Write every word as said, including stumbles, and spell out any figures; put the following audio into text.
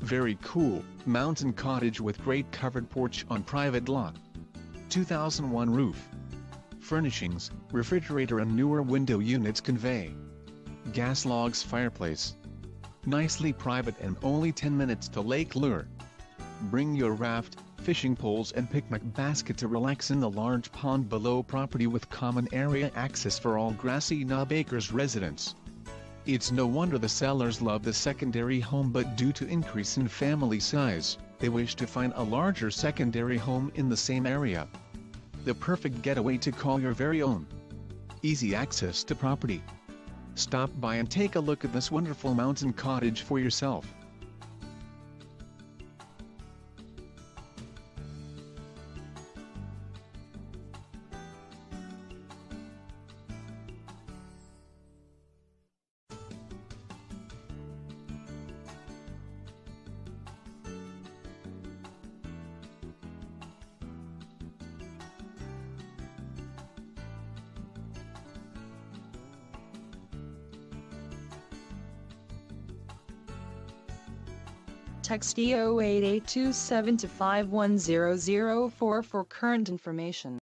Very cool, mountain cottage with great covered porch on private lot. two thousand one roof. Furnishings, refrigerator and newer window units convey. Gas logs fireplace. Nicely private and only ten minutes to Lake Lure. Bring your raft, fishing poles and picnic basket to relax in the large pond below property with common area access for all Grassy Knob Acres residents. It's no wonder the sellers love the secondary home, but due to increase in family size, they wish to find a larger secondary home in the same area. The perfect getaway to call your very own. Easy access to property. Stop by and take a look at this wonderful mountain cottage for yourself. Text zero eight eight two seven two five one zero zero four for current information.